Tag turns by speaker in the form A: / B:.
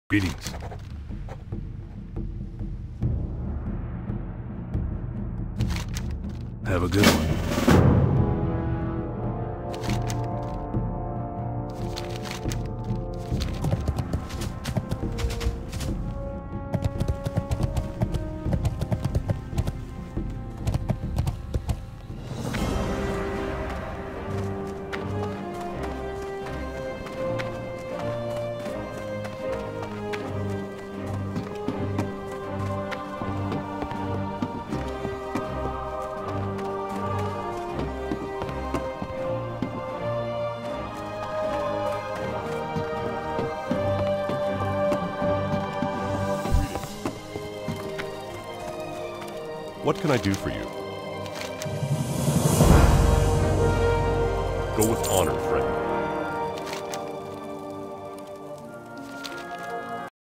A: Greetings. Have a good one. What can I do for you? Go with honor, friend.